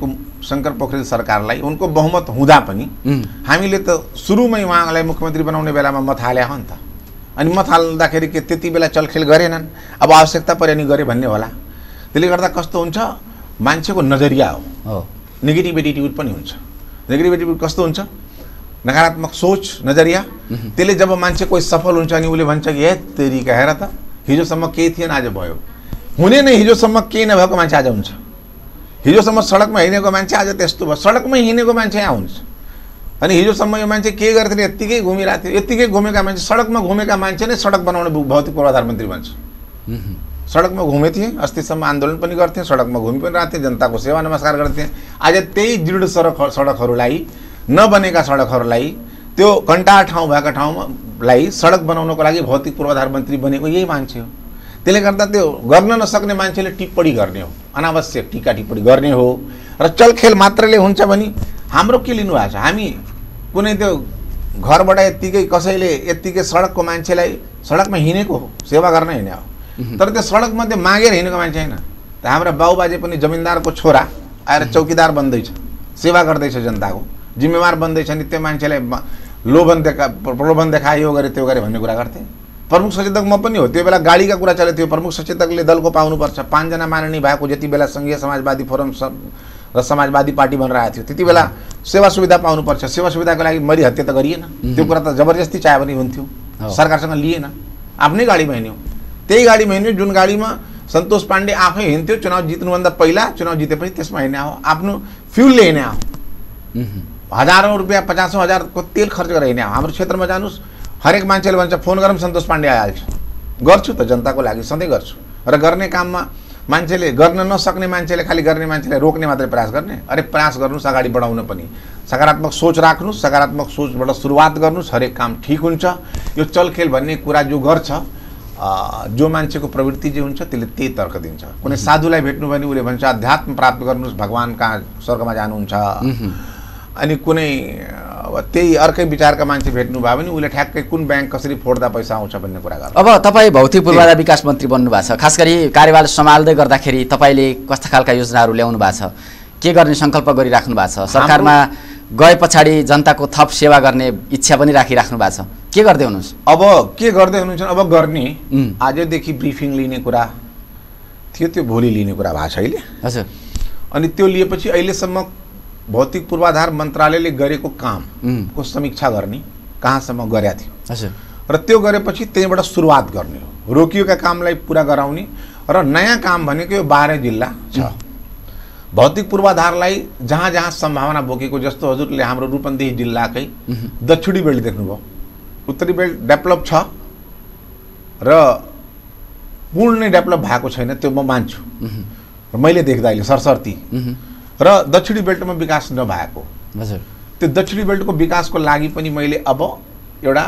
B: शङ्कर पोखरेल सरकारलाई उनको बहुमत हुँदा पनि हामीले त सुरुमै उहाँलाई मुख्यमन्त्री बनाउने बेलामा मत हाले हो नि त। अनि मत हाल्दाखेरि के त्यति बेला चलखेल गरेनन्, अब आवश्यकता परे नि गरे भन्ने होला। त्यसले गर्दा कस्तो हुन्छ, मान्छेको नजरिया हो, नेगेटिभ एटिट्युड पनि हुन्छ। नेगेटिभ एटिट्युड कस्तो हुन्छ, नकारात्मक सोच नजरिया। त्यसले जब मान्छे कोही सफल हुन्छ अनि उसले भन्छ कि हे तेरिका हेर त हिजोसम्म केही थिएन आज भयो। हुने नै हिजोसम्म केही नभएको मान्छे आज हुन्छ। हिजोसम्म सडकमा हिँडेको मान्छे आज त्यस्तो भयो, सडकमै हिँडेको मान्छे यहाँ हुन्छ। अनि हिजोसम्म यो मान्छे के गर्थ्यो, यत्तिकै घुमिरहेको थियो, यत्तिकै घुमेका मान्छे, सडकमा घुमेका मान्छे नै सडक बनाउने भौतिक पूर्वाधार मन्त्री बन्छ। सडकमा घुमे थिएँ, अस्तिसम्म आन्दोलन पनि गर्थेँ, सडकमा घुमि पनि रहेको थिएँ, जनताको सेवा नमस्कार गर्थेँ। आज त्यही दृढ सडकहरूलाई, नबनेका सडकहरूलाई, त्यो कंटार ठाउँ भएका ठाउँलाई सडक बनाउनको लागि भौतिक पूर्वाधार मन्त्री बनेको यही मान्छे हो। त्यसले गर्दा त्यो गर्न नसक्ने मान्छेले टिप्पणी गर्ने हो, अनावश्यक टीका टिप्पणी गर्ने हो र चलखेल मात्रले हुन्छ भने हाम्रो के लिनु भएको छ। हामी कुनै त्यो घरबाट यत्तिकै कसैले यत्तिकै सडकको मान्छेलाई सडकमा हिँडेको हो, सेवा गर्न हिँडे हो, तर त्यो सडकमध्ये मागेर हिँडेको मान्छे होइन। त हाम्रा बाबुबाजे पनि जमिनदारको छोरा आएर चौकीदार बन्दैछ, सेवा गर्दैछ, जनताको जिम्मेवार बन्दैछ, नि त्यो मान्छेलाई प्रलोभन देखाए, यो गरे त्यो गरे भन्ने कुरा गर्थे। प्रमुख सचेतक म पनि हो, त्यो बेला गाडीका कुरा चले थियो, प्रमुख सचेतकले दलको पाउनुपर्छ, 5 जना माननीय भएको जति बेला सङ्घीय समाजवादी फोरम र समाजवादी पार्टी बनिरहेको थियो त्यति बेला सेवा सुविधा पाउनुपर्छ। सेवा सुविधाको लागि मरी हत्या त गरिएन, त्यो कुरा त जबरजस्ती चाहे पनि हुन्थ्यो, सरकारसँग लिएन, आफ्नै गाडीमा हिँड्यो। त्यही गाडीमा हिँड्यो जुन गाडीमा सन्तोष पाण्डे आफै हिँड्थ्यो, चुनाव जित्नुभन्दा पहिला, चुनाव जितेपछि त्यसमा हिँड्ने हो, आफ्नो फ्युलले हिँड्ने हो, हजारौँ रुपियाँ 50,000 हजारको तेल खर्च गरेर हिँड्ने हो। हाम्रो क्षेत्रमा जानुहोस्, हरेक मान्छेले भन्छ फोन गरौँ सन्तोष पाण्डे आइहाल्छ। गर्छु त, जनताको लागि सधैँ गर्छु। र गर्ने काममा मान्छेले गर्न नसक्ने मान्छेले, खालि गर्ने मान्छेले रोक्ने मात्रै प्रयास गर्ने। अरे प्रयास गर्नुहोस्, अगाडि बढाउन पनि सकारात्मक सोच राख्नुहोस्, सकारात्मक सोचबाट सुरुवात गर्नुहोस्, हरेक काम ठिक हुन्छ। यो चलखेल भन्ने कुरा जो गर्छ, जो मान्छेको प्रवृत्ति जे हुन्छ त्यसले त्यही तर्क दिन्छ। कुनै साधुलाई भेट्नु भने उसले भन्छ अध्यात्म प्राप्त गर्नुहोस्, भगवान कहाँ स्वर्गमा जानुहुन्छ। अनि कुनै त्यही अर्कै विचारका मान्छे भेट्नु भयो भने उसले ठ्याक्कै कुन ब्याङ्क कसरी फोड्दा पैसा आउँछ भन्ने कुरा गर्छ।
A: अब तपाईँ भौतिक पूर्वाधार विकास मन्त्री बन्नु भएको छ, खास गरी कार्यभार सम्हाल्दै गर्दाखेरि तपाईँले कस्ता खालका योजनाहरू ल्याउनु भएको छ, के गर्ने सङ्कल्प गरिराख्नु भएको छ, सरकारमा गए पछाडि जनताको थप सेवा गर्ने इच्छा पनि राखिराख्नु भएको छ, के गर्दै हुनुहुन्छ?
B: अब के गर्दै हुनुहुन्छ, अब गर्ने आजदेखि ब्रिफिङ लिने कुरा थियो, त्यो भोलि लिने कुरा भएको छ अहिले।
A: हजुर।
B: अनि त्यो लिएपछि अहिलेसम्म भौतिक पूर्वाधार मन्त्रालयले गरेको कामको समीक्षा गर्ने, कहाँसम्म गरेका थियो।
A: हजुर।
B: र त्यो गरेपछि त्यहीँबाट सुरुवात गर्ने हो, रोकिएका कामलाई पुरा गराउने। र नयाँ काम भनेको यो 12 जिल्ला छ, भौतिक पूर्वाधारलाई जहाँ जहाँ सम्भावना बोकेको, जस्तो हजुरले हाम्रो रूपन्देही जिल्लाकै दक्षिणी बेल्ट देख्नुभयो, उत्तरी बेल्ट डेभलप छ र पूर्ण डेभलप भएको छैन, त्यो म मान्छु, मैले देख्दा अहिले सरसर्ती। र दक्षिणी बेल्टमा विकास नभएको,
A: हजुर,
B: त्यो दक्षिणी बेल्टको विकासको लागि पनि मैले अब एउटा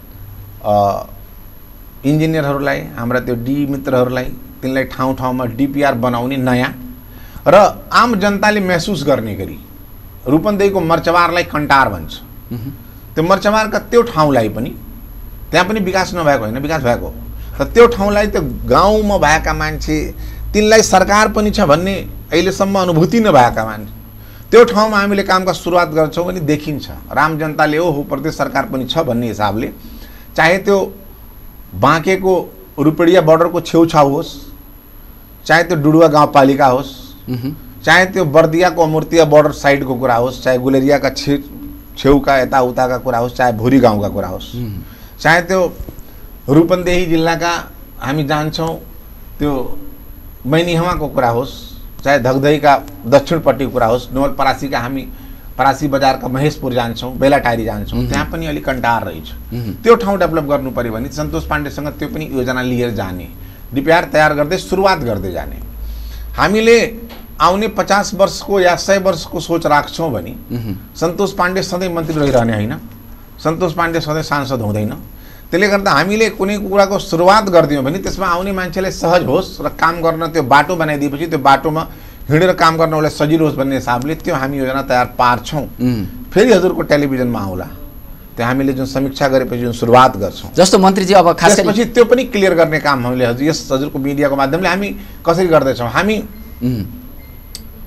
B: इन्जिनियरहरूलाई, हाम्रा त्यो डी मित्रहरूलाई, तिनलाई ठाउँ ठाउँमा डिपिआर बनाउने नयाँ र आम जनताले महसुस गर्ने गरी, रूपन्देहीको मर्चवारलाई कंटार भन्छ, त्यो मर्चवारका त्यो ठाउँलाई पनि, त्यहाँ पनि विकास नभएको होइन, विकास भएको, र त्यो ठाउँलाई त्यो गाउँमा भएका मान्छे, तिनलाई सरकार पनि छ भन्ने अहिलेसम्म अनुभूति नभएका मान्छे, त्यो ठाउँमा हामीले कामका सुरुवात गर्छौँ भने देखिन्छ, राम जनताले हो प्रदेश सरकार पनि छ भन्ने हिसाबले, चाहे त्यो बाँकेको रुपेडिया बोर्डरको छेउछाउ होस्, चाहे त्यो डुडुवा गाउँपालिका होस्, चाहे त्यो बर्दियाको अमूर्तिया बोर्डर साइडको कुरा होस्, चाहे गुलेरियाका छेउका यताउताका कुरा होस्, चाहे भुरी गाउँका कुरा होस्, चाहे त्यो रूपन्देही जिल्लाका हामी जान्छौँ त्यो मैनीहवाको कुरा होस्, चाहे धगधईका दक्षिणपट्टिको कुरा होस्, नवलपरासीका हामी परासी बजारका महेशपुर जान्छौँ, बेलाटारी जान्छौँ, त्यहाँ पनि अलिक कंटार रहेछ। त्यो ठाउँ डेभलप गर्नु पर्यो भने सन्तोष पाण्डेसँग त्यो पनि योजना लिएर जाने, डिपिआर तयार गर्दै सुरुवात गर्दै जाने। हामीले आउने 50 वर्षको या 100 वर्षको सोच राख्छौँ भने सन्तोष पाण्डे सधैँ मन्त्री रहिरहने होइन, सन्तोष पाण्डे सधैँ सांसद हुँदैन। त्यसले गर्दा हामीले कुनै कुराको सुरुवात गरिदियौँ भने त्यसमा आउने मान्छेलाई सहज होस् र काम गर्न त्यो बाटो बनाइदिएपछि त्यो बाटोमा हिँडेर काम गर्न उसलाई सजिलो होस् भन्ने हिसाबले त्यो हामी योजना तयार पार्छौँ। फेरि हजुरको टेलिभिजनमा आउला, त्यो हामीले जुन समीक्षा गरेपछि जुन सुरुवात गर्छौँ,
A: जस्तो मन्त्रीजी अब खास
B: त्यसपछि त्यो पनि क्लियर गर्ने काम हामीले हजुरको मिडियाको माध्यमले हामी कसरी गर्दैछौँ। हामी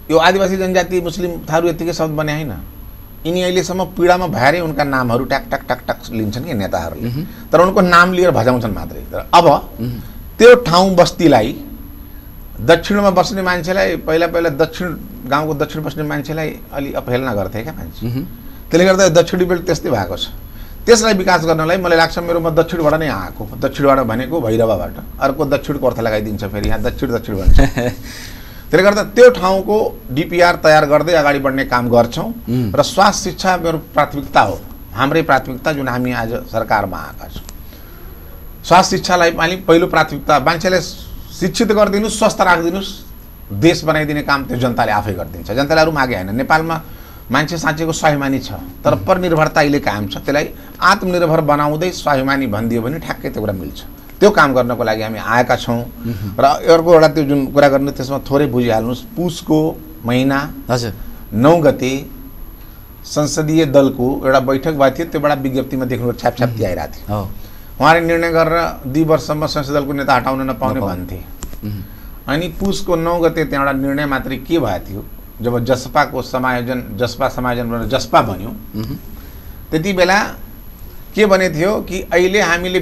B: यो आदिवासी जनजाति मुस्लिम थारू यतिकै शब्द बने होइन, यिनी अहिलेसम्म पीडामा भएरै उनका नामहरू ट्याक टक टक टक लिन्छन् कि नेताहरूले, तर उनको नाम लिएर भजाउँछन् मात्रै। तर अब त्यो ठाउँ बस्तीलाई दक्षिणमा बस्ने मान्छेलाई पहिला दक्षिण गाउँको दक्षिण बस्ने मान्छेलाई अलि अपहेलना गर्थे क्या मान्छे, त्यसले गर्दा दक्षिणी बेल्ट त्यस्तै भएको छ। त्यसलाई विकास गर्नलाई मलाई लाग्छ मेरो म दक्षिणबाट नै आएको, दक्षिणबाट भनेको भैरवाबाट, अर्को दक्षिणको अर्थ लगाइदिन्छ फेरि यहाँ दक्षिण भन्छ। त्यसले गर्दा त्यो ठाउँको डिपिआर तयार गर्दै अगाडि बढ्ने काम गर्छौँ र स्वास्थ्य शिक्षा मेरो प्राथमिकता हो, हाम्रै प्राथमिकता जुन हामी आज सरकारमा आएका छौँ। स्वास्थ्य शिक्षालाई पहिलो प्राथमिकता, मान्छेलाई शिक्षित गरिदिनुहोस्, स्वस्थ राखिदिनुहोस्, देश बनाइदिने काम त्यो जनताले आफै गरिदिन्छ। जनताले अरू मागे होइन। नेपालमा मान्छे साँच्चैको स्वाभिमानी छ, तर परनिर्भरता अहिले कायम छ। त्यसलाई आत्मनिर्भर बनाउँदै स्वाभिमानी भनिदियो भने ठ्याक्कै त्यो कुरा मिल्छ। त्यो काम गर्नको लागि हामी आएका छौँ। र अर्को एउटा त्यो जुन कुरा गर्नु त्यसमा थोरै बुझिहाल्नुहोस्, पुसको महिना
A: हजुर
B: 9 गते संसदीय दलको एउटा बैठक भएको थियो, त्योबाट विज्ञप्तिमा देख्नु छ्यापछ्याप्ती आइरहेको थियो। उहाँले निर्णय गरेर 2 वर्षसम्म संसदीय दलको नेता हटाउन नपाउने भन्थे। अनि पुसको 9 गते त्यहाँ एउटा निर्णय मात्रै के भएको थियो, जब जसपाको समायोजन भनेर जसपा बन्यो, त्यति बेला के बने थियो कि अहिले हामीले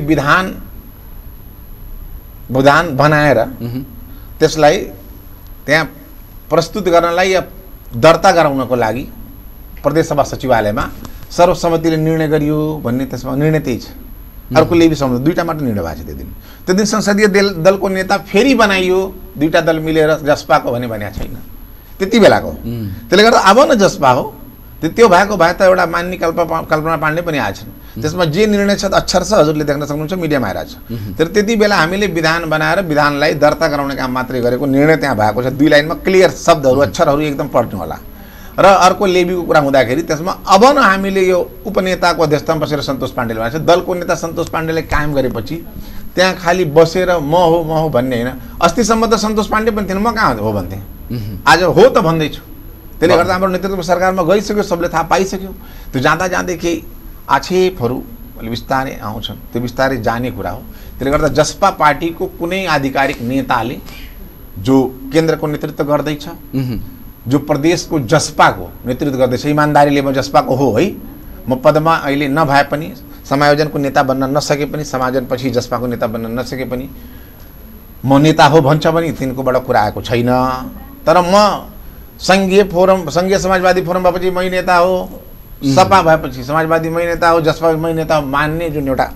B: विधान बनाएर त्यसलाई त्यहाँ प्रस्तुत गर्नलाई या दर्ता गराउनको लागि प्रदेशसभा सचिवालयमा सर्वसम्मतिले निर्णय गरियो भन्ने त्यसमा निर्णय त्यही छ। अर्कोले भी सम्झ दुईटा मात्र निर्णय भएको छ त्यो दिन संसदीय दलको नेता फेरि बनाइयो, दुईटा दल मिलेर जसपाको भनेको छैन त्यति बेलाको। त्यसले गर्दा अब न जसपा हो, त्यो भएको भए त एउटा मान्य कल्पना पाण्डे पनि आएछन्। त्यसमा जे निर्णय छ अक्षर छ, हजुरले देख्न सक्नुहुन्छ, मिडियामा आइरहेको छ। तर त्यति बेला हामीले विधान बनाएर विधानलाई दर्ता गराउने काम मात्रै गरेको निर्णय त्यहाँ भएको छ। 2 लाइनमा क्लियर शब्दहरू अक्षरहरू एकदम पढ्नु होला। र अर्को लेबीको कुरा हुँदाखेरि त्यसमा अब न हामीले यो उपनेताको अध्यक्षतामा बसेर सन्तोष पाण्डेले भनेको छ, दलको नेता सन्तोष पाण्डेले कायम गरेपछि त्यहाँ खालि बसेर म हो भन्ने होइन। अस्तिसम्म त सन्तोष पाण्डे पनि थिएन, म कहाँ हो भन्थेँ, आज हो त भन्दैछु। त्यसले गर्दा हाम्रो नेतृत्व सरकारमा गइसक्यो, सबले थाहा पाइसक्यो। त्यो जाँदै केही आक्षेपहरू बिस्तारै आउँछन्, त्यो बिस्तारै जाने कुरा हो। त्यसले गर्दा जसपा पार्टीको कुनै आधिकारिक नेताले जो केन्द्रको नेतृत्व गर्दैछ, जो प्रदेशको जसपाको नेतृत्व गर्दैछ, इमान्दारीले म जसपाको हो है, म पदमा अहिले नभए पनि, समायोजनको नेता बन्न नसके पनि, समायोजनपछि जसपाको नेता बन्न नसके पनि म नेता हो भन्छ भने तिनकोबाट कुरा आएको छैन। तर म संघीय समाजवादी फोरम भएपछि मै नेता हो, सपा भएपछि समाजवादी मै नेता हो, जसपा मै नेता हो मान्ने जुन एउटा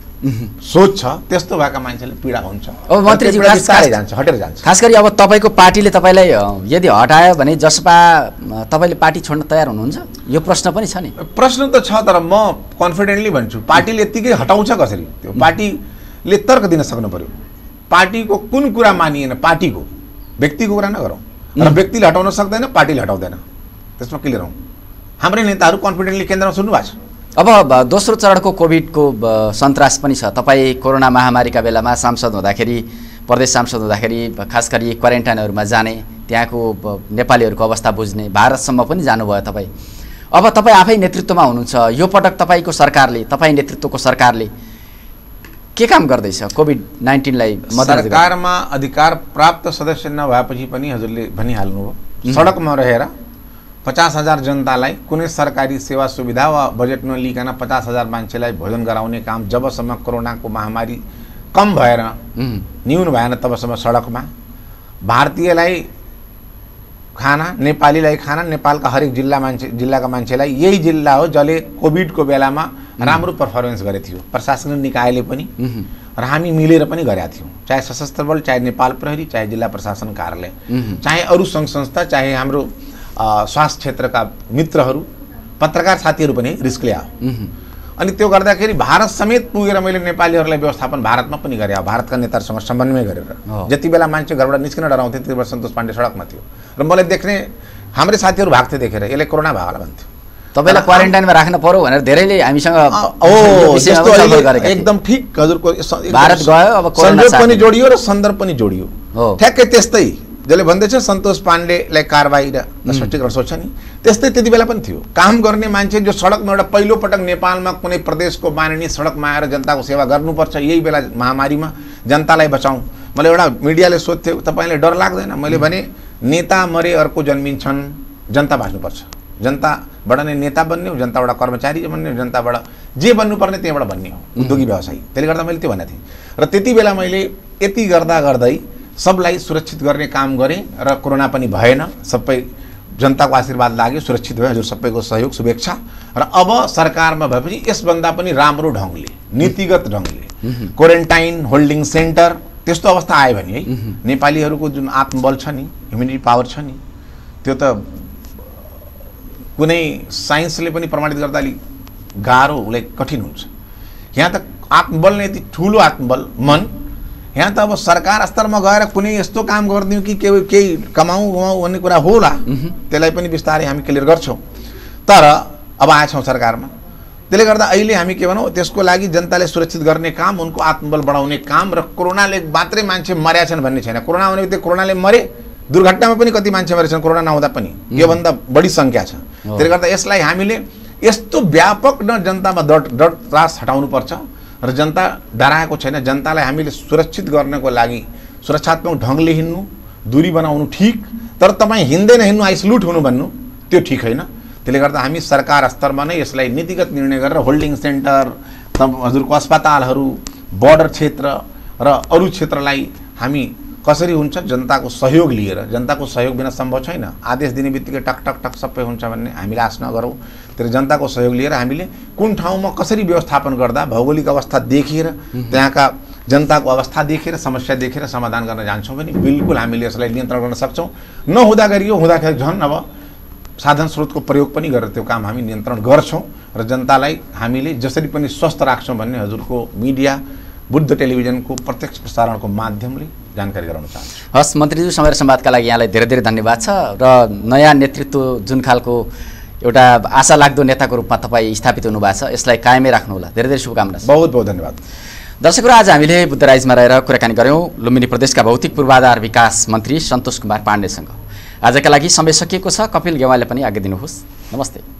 B: सोच छ, त्यस्तो भएका मान्छेले पीडा हुन्छ।
A: अब मन्त्रीजी
B: हटेर जान्छ।
A: खास गरी अब तपाईँको पार्टीले तपाईँलाई यदि हटायो भने जसपा तपाईँले पार्टी छोड्न तयार हुनुहुन्छ? यो प्रश्न पनि छ नि।
B: प्रश्न त छ, तर म कन्फिडेन्टली भन्छु पार्टीले यत्तिकै हटाउँछ कसरी? त्यो पार्टीले तर्क दिन सक्नु पर्यो। पार्टीको कुन कुरा मानिएन, पार्टीको व्यक्तिको कुरा नगरौँ। र व्यक्तिले हटाउन सक्दैन, पार्टीले हटाउँदैन, त्यसमा क्लियर हौँ। हाम्रै नेताहरू कन्फिडेन्टली केन्द्रमा सुन्नु भएको छ।
A: अब दोस्रो चरणको कोभिडको सन्तास पनि छ। तपाईँ कोरोना महामारीका बेलामा सांसद हुँदाखेरि, प्रदेश सांसद हुँदाखेरि खास गरी क्वारेन्टाइनहरूमा जाने, त्यहाँको नेपालीहरूको अवस्था बुझ्ने, भारतसम्म पनि जानुभयो तपाईँ। अब तपाईँ आफै नेतृत्वमा हुनुहुन्छ, यो पटक तपाईँको सरकारले, तपाईँ नेतृत्वको सरकारले के काम गर्दैछ कोभिड-19लाई मध्यनजर?
B: सरकारमा अधिकार प्राप्त सदस्य नभएपछि पनि हजुरले भनिहाल्नुभयो, सडकमा रहेर 50,000 जनतालाई कुनै सरकारी सेवा सुविधा वा बजेट नलिकन 50,000 मान्छेलाई भोजन गराउने काम जबसम्म कोरोनाको महामारी कम भएर न्यून भएन तबसम्म सडकमा। भारतीयलाई खाना, नेपालीलाई खाना, नेपालका हरेक जिल्लाका मान्छेलाई। यही जिल्ला हो जसले कोभिडको बेलामा राम्रो पर्फर्मेन्स गरेको थियो, प्रशासनिक निकायले पनि र हामी मिलेर पनि गरेका थियौँ। चाहे सशस्त्र बल, चाहे नेपाल प्रहरी, चाहे जिल्ला प्रशासन कार्यालय, चाहे अरू सङ्घ संस्था, चाहे हाम्रो स्वास्थ्य क्षेत्रका मित्रहरू, पत्रकार साथीहरू पनि रिस्क ल्यायो। अनि त्यो गर्दाखेरि भारत समेत पुगेर मैले नेपालीहरूलाई व्यवस्थापन भारतमा पनि गरेँ, भारतका नेताहरूसँग समन्वय गरेर। जति बेला मान्छे घरबाट निस्किन डराउँथे त्यति बेला सन्तोष पाण्डे सडकमा थियो र मलाई देख्ने हाम्रै साथीहरू भाग्थे देखेर यसले कोरोना भयो होला भन्थ्यो।
A: तपाईँलाई क्वारेन्टाइनमा राख्न पर्यो भनेर धेरैले हामीसँग
B: एकदम ठिक हजुरको
A: भारत गयो, अब
B: संयोग पनि जोडियो र सन्दर्भ पनि जोडियो। ठ्याक्कै त्यस्तै जसले भन्दैछ सन्तोष पाण्डेलाई कारबाही र स्पष्टीकरण सोच्छ नि, त्यस्तै त्यति बेला पनि थियो। काम गर्ने मान्छे जो सडकमा, एउटा पहिलो पटक नेपालमा कुनै प्रदेशको माननीय सडकमा आएर जनताको सेवा गर्नुपर्छ, यही बेला महामारीमा जनतालाई बचाउँ। मैले एउटा मिडियाले सोध्थ्यो तपाईँले डर लाग्दैन? मैले भने नेता मरे अर्को जन्मिन्छन्, जनता बाँच्नुपर्छ। जनताबाट नै नेता बन्ने हो, जनताबाट कर्मचारी बन्ने हो, जनताबाट जे बन्नुपर्ने त्यहीँबाट बन्ने हो, उद्योगी व्यवसायी। त्यसले गर्दा मैले त्यो भनेको थिएँ र त्यति बेला मैले यति गर्दै सबलाई सुरक्षित गर्ने काम गरेँ र कोरोना पनि भएन, सबै जनताको आशीर्वाद लाग्यो, सुरक्षित भयो। हजुर सबैको सहयोग शुभेच्छा। र अब सरकारमा भएपछि यसभन्दा पनि राम्रो ढङ्गले, नीतिगत ढङ्गले क्वारेन्टाइन, होल्डिङ सेन्टर त्यस्तो अवस्था आयो भने है नेपालीहरूको जुन आत्मबल छ नि, ह्युमिनिटी पावर छ नि, त्यो त कुनै साइन्सले पनि प्रमाणित गर्दा अलिक गाह्रो, उसलाई कठिन हुन्छ। यहाँ त आत्मबल नै यति ठुलो आत्मबल मन, यहाँ त अब सरकार स्तरमा गएर कुनै यस्तो काम गरिदिउँ कि केही कमाउँ भन्ने कुरा होला, त्यसलाई पनि बिस्तारै हामी क्लियर गर्छौँ। तर अब आएछौँ सरकारमा, त्यसले गर्दा अहिले हामी के भनौँ, त्यसको लागि जनताले सुरक्षित गर्ने काम, उनको आत्मबल बढाउने काम र कोरोनाले मात्रै मान्छे मर्या छन् भन्ने छैन। कोरोना हुने बित्तिकै कोरोनाले मरे, दुर्घटनामा पनि कति मान्छे मरेछन् कोरोना नहुँदा पनि, योभन्दा बढी सङ्ख्या छ। त्यसले गर्दा यसलाई हामीले यस्तो व्यापक न जनतामा डर त्रास हटाउनुपर्छ र जनता डराएको छैन। जनतालाई हामीले सुरक्षित गर्नको लागि सुरक्षात्मक ढङ्गले हिँड्नु, दूरी बनाउनु ठिक, तर तपाईँ हिँड्दैन हिँड्नु आइसोलेट हुनु भन्नु त्यो ठिक होइन। त्यसले गर्दा हामी सरकार स्तरमा नै यसलाई नीतिगत निर्णय गरेर होल्डिङ सेन्टर, हजुरको अस्पतालहरू, बोर्डर क्षेत्र र अरू क्षेत्रलाई हामी कसरी हुन्छ जनताको सहयोग लिएर, जनताको सहयोग बिना सम्भव छैन। आदेश दिने बित्तिकै टक टक टक सबै हुन्छ भन्ने हामीले आश नगरौँ। तर जनताको सहयोग लिएर हामीले कुन ठाउँमा कसरी व्यवस्थापन गर्दा भौगोलिक अवस्था देखेर, त्यहाँका जनताको अवस्था देखेर, समस्या देखेर समाधान गर्न जान्छौँ भने बिल्कुल हामीले यसलाई नियन्त्रण गर्न सक्छौँ। नहुँदा गरियो, हुँदाखेरि झन् अब साधन स्रोतको प्रयोग पनि गरेर त्यो काम हामी नियन्त्रण गर्छौँ र जनतालाई हामीले जसरी पनि स्वस्थ राख्छौँ भन्ने हजुरको मिडिया, बुद्ध टेलिभिजनको प्रत्यक्ष प्रसारणको माध्यमले जानकारी गराउन चाहन्छु।
A: हस् मन्त्रीज्यू, समय र संवादका लागि यहाँलाई धेरै धेरै धन्यवाद छ र नयाँ नेतृत्व जुन खालको एउटा आशा लाग्दो नेताको रूपमा तपाईँ स्थापित हुनुभएको छ, यसलाई कायमै राख्नुहोला। धेरै धेरै शुभकामना।
B: बहुत बहुत धन्यवाद।
A: दर्शकहरू, आज हामीले बुद्धराइजमा रहेर कुराकानी गऱ्यौँ लुम्बिनी प्रदेशका भौतिक पूर्वाधार विकास मन्त्री सन्तोष कुमार पाण्डेसँग। आजका लागि समय सकिएको छ। कपिल गेवालीले पनि आज्ञा दिनुहोस्। नमस्ते।